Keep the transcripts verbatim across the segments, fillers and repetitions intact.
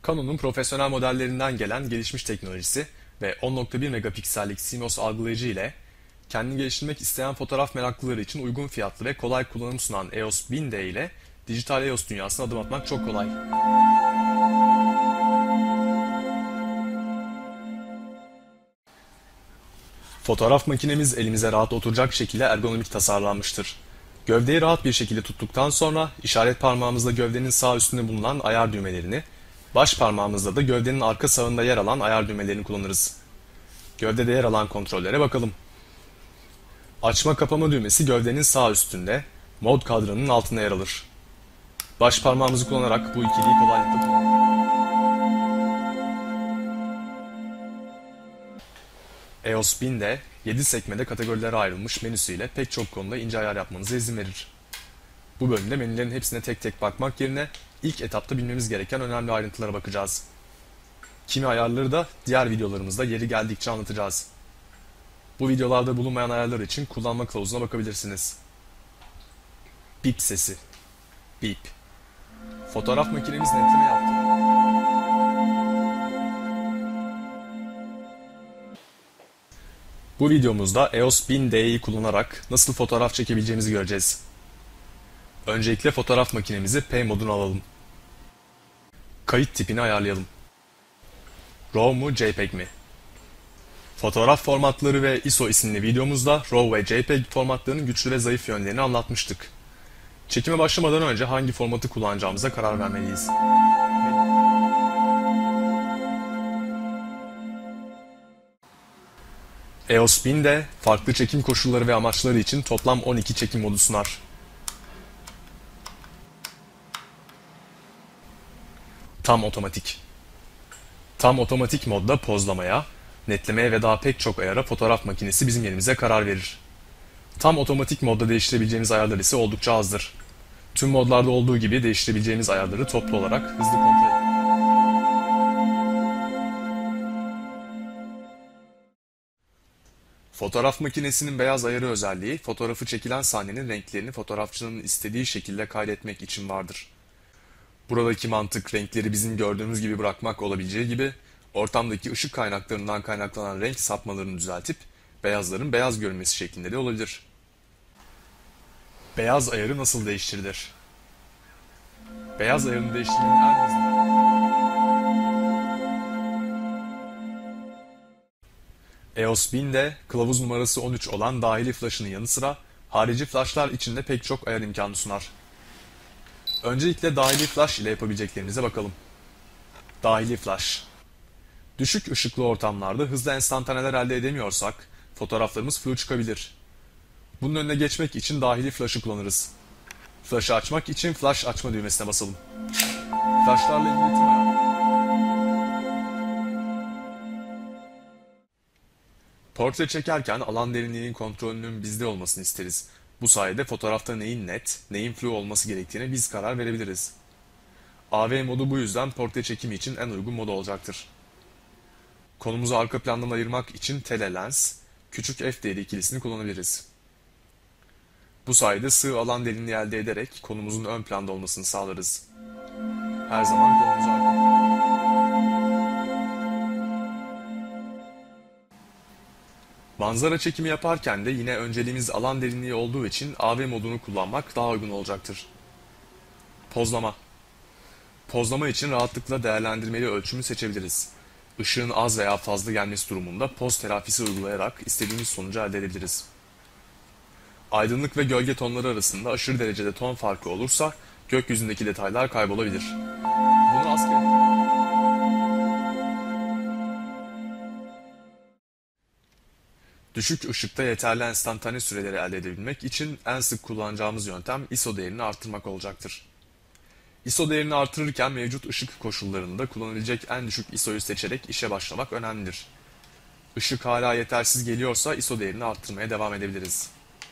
Canon'un profesyonel modellerinden gelen gelişmiş teknolojisi ve on nokta bir megapiksellik C M O S algılayıcı ile kendini geliştirmek isteyen fotoğraf meraklıları için uygun fiyatlı ve kolay kullanım sunan E O S bin D ile dijital E O S dünyasına adım atmak çok kolay. Fotoğraf makinemiz elimize rahat oturacak şekilde ergonomik tasarlanmıştır. Gövdeyi rahat bir şekilde tuttuktan sonra işaret parmağımızla gövdenin sağ üstünde bulunan ayar düğmelerini, baş parmağımızla da gövdenin arka sağında yer alan ayar düğmelerini kullanırız. Gövdede yer alan kontrollere bakalım. Açma kapama düğmesi gövdenin sağ üstünde, mod kadranının altında yer alır. Baş parmağımızı kullanarak bu ikiliyi kolaylıkla kullanırız. E O S bin de yedi sekmede kategorilere ayrılmış menüsüyle pek çok konuda ince ayar yapmanıza izin verir. Bu bölümde menülerin hepsine tek tek bakmak yerine ilk etapta bilmemiz gereken önemli ayrıntılara bakacağız. Kimi ayarları da diğer videolarımızda yeri geldikçe anlatacağız. Bu videolarda bulunmayan ayarlar için kullanma kılavuzuna bakabilirsiniz. Bip sesi. Bip. Fotoğraf makinemiz netleme yaptı. Bu videomuzda E O S bin D'yi kullanarak nasıl fotoğraf çekebileceğimizi göreceğiz. Öncelikle fotoğraf makinemizi P moduna alalım. Kayıt tipini ayarlayalım. RAW mu JPEG mi? Fotoğraf formatları ve I S O isimli videomuzda RAW ve JPEG formatlarının güçlü ve zayıf yönlerini anlatmıştık. Çekime başlamadan önce hangi formatı kullanacağımıza karar vermeliyiz. E O S bin de farklı çekim koşulları ve amaçları için toplam on iki çekim modu sunar. Tam otomatik. Tam otomatik modda pozlamaya, netlemeye ve daha pek çok ayara fotoğraf makinesi bizim yerimize karar verir. Tam otomatik modda değiştirebileceğimiz ayarlar ise oldukça azdır. Tüm modlarda olduğu gibi değiştirebileceğimiz ayarları toplu olarak hızlı kontrol edin. Fotoğraf makinesinin beyaz ayarı özelliği, fotoğrafı çekilen sahnenin renklerini fotoğrafçının istediği şekilde kaydetmek için vardır. Buradaki mantık renkleri bizim gördüğümüz gibi bırakmak olabileceği gibi, ortamdaki ışık kaynaklarından kaynaklanan renk sapmalarını düzeltip, beyazların beyaz görünmesi şeklinde de olabilir. Beyaz ayarı nasıl değiştirilir? Beyaz ayarını değiştirmenin en hızlı E O S bin de kılavuz numarası on üç olan dahili flash'ının yanı sıra harici flash'lar için de pek çok ayar imkanı sunar. Öncelikle dahili flash ile yapabileceklerimize bakalım. Dahili flash. Düşük ışıklı ortamlarda hızlı enstantaneler elde edemiyorsak fotoğraflarımız flu çıkabilir. Bunun önüne geçmek için dahili flash'ı kullanırız. Flash'ı açmak için flash açma düğmesine basalım. Flash'larla ilgili tüm ayar. Portre çekerken alan derinliğinin kontrolünün bizde olmasını isteriz. Bu sayede fotoğrafta neyin net, neyin flu olması gerektiğine biz karar verebiliriz. A V modu bu yüzden portre çekimi için en uygun mod olacaktır. Konumuzu arka plandan ayırmak için telelens, küçük f değeri ikilisini kullanabiliriz. Bu sayede sığ alan derinliği elde ederek konumuzun ön planda olmasını sağlarız. Her zaman konumuzu arka Manzara çekimi yaparken de yine önceliğimiz alan derinliği olduğu için A V modunu kullanmak daha uygun olacaktır. Pozlama. Pozlama için rahatlıkla değerlendirmeli ölçümü seçebiliriz. Işığın az veya fazla gelmesi durumunda poz telafisi uygulayarak istediğimiz sonucu elde edebiliriz. Aydınlık ve gölge tonları arasında aşırı derecede ton farkı olursa gökyüzündeki detaylar kaybolabilir. Bunu asker... Düşük ışıkta yeterli enstantane süreleri elde edebilmek için en sık kullanacağımız yöntem I S O değerini arttırmak olacaktır. I S O değerini artırırken mevcut ışık koşullarında kullanabilecek en düşük I S O'yu seçerek işe başlamak önemlidir. Işık hala yetersiz geliyorsa I S O değerini arttırmaya devam edebiliriz.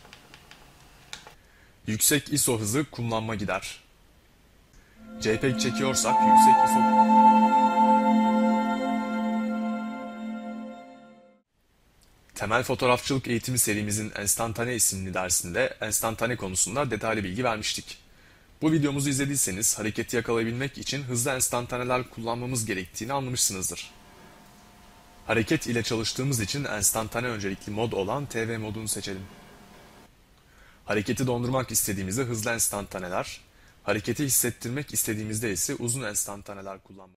Yüksek I S O hızı kullanma gider. JPEG çekiyorsak yüksek I S O... Temel fotoğrafçılık eğitimi serimizin Enstantane isimli dersinde enstantane konusunda detaylı bilgi vermiştik. Bu videomuzu izlediyseniz hareketi yakalayabilmek için hızlı enstantaneler kullanmamız gerektiğini anlamışsınızdır. Hareket ile çalıştığımız için enstantane öncelikli mod olan T V modunu seçelim. Hareketi dondurmak istediğimizde hızlı enstantaneler, hareketi hissettirmek istediğimizde ise uzun enstantaneler kullanmalıyız.